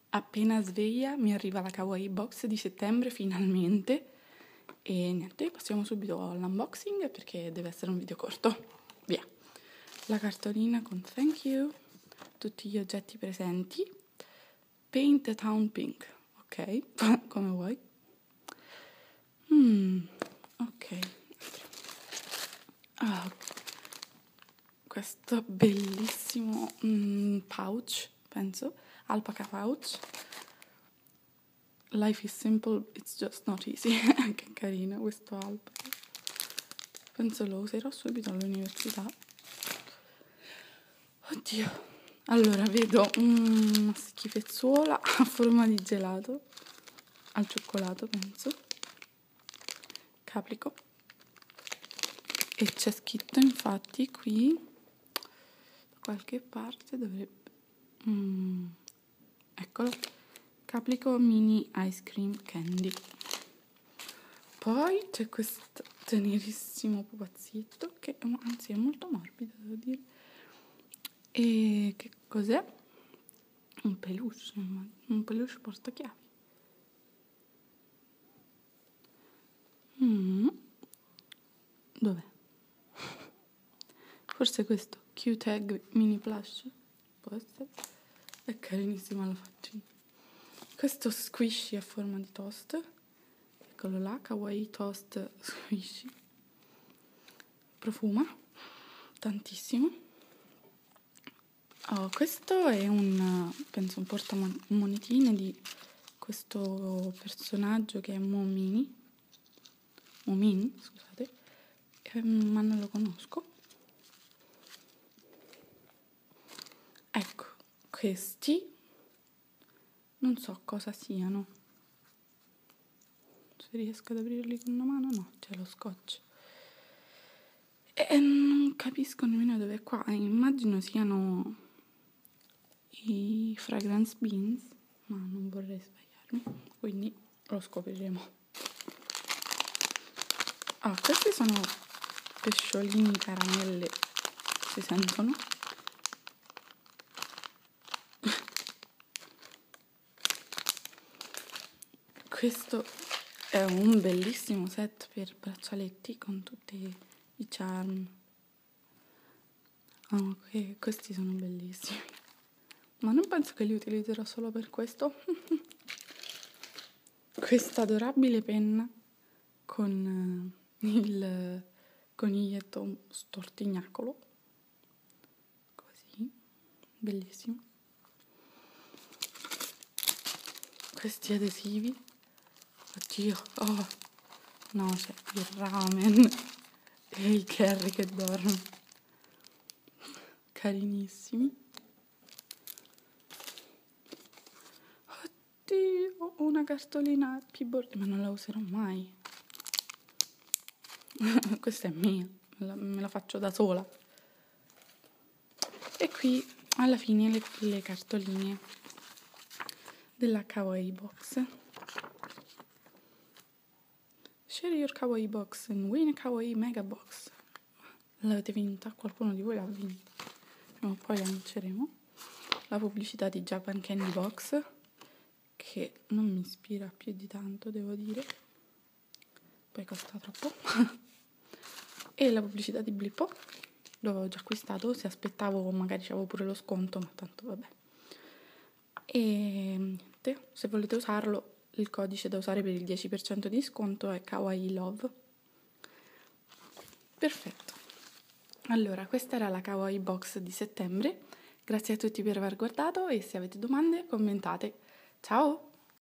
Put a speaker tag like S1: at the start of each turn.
S1: appena sveglia mi arriva la Kawaii Box di settembre finalmente e niente, passiamo subito all'unboxing perché deve essere un video corto. Via. La cartolina con thank you, tutti gli oggetti presenti, Paint the Town Pink, ok, come vuoi. Ok. Questo bellissimo pouch, penso, alpaca pouch. Life is simple, it's just not easy. Che carino questo alpaca. Penso lo userò subito all'università. Oddio. Allora, vedo una schifezzuola a forma di gelato, al cioccolato, penso. Caprico. E c'è scritto infatti qui, da qualche parte dovrebbe... eccolo. Caprico Mini Ice Cream Candy. Poi c'è questo tenerissimo pupazzetto che anzi è molto morbido, devo dire. E che cos'è? Un peluche portachiavi. Dov'è? Forse questo Q-Tag Mini Plush. Può essere. È carinissima la faccina. Questo squishy a forma di toast. Eccolo là, Kawaii Toast Squishy. Profuma tantissimo. Questo è penso un portamonetine di questo personaggio che è Moomin, scusate, ma non lo conosco. Ecco, questi non so cosa siano. Se riesco ad aprirli con una mano, no, c'è lo scotch. E non capisco nemmeno dove è qua. Immagino siano i fragrance beans, ma non vorrei sbagliarmi, quindi lo scopriremo. Questi sono pesciolini caramelle, si sentono? Questo è un bellissimo set per braccialetti con tutti i charm. Questi sono bellissimi, ma non penso che li utilizzerò solo per questo. Questa adorabile penna con il coniglietto stortignacolo, così, bellissimo. Questi adesivi, oddio, no, c'è il ramen e il curry che dorme, carinissimi. Oddio, una cartolina Happy Birthday, ma non la userò mai. Questa è mia, me la faccio da sola. E qui alla fine le cartoline della Kawaii Box. Share your Kawaii Box and win a Kawaii Mega Box. L'avete vinta? Qualcuno di voi l'ha vinta? Prima o poi la vinceremo. La pubblicità di Japan Candy Box, che non mi ispira più di tanto, devo dire. Poi costa troppo. E la pubblicità di Blippo. L'avevo già acquistato, se aspettavo magari c'avevo pure lo sconto, ma tanto vabbè. E niente, se volete usarlo, il codice da usare per il 10% di sconto è Kawaii Love. Perfetto. Allora, questa era la Kawaii Box di settembre. Grazie a tutti per aver guardato e se avete domande commentate. Ciao!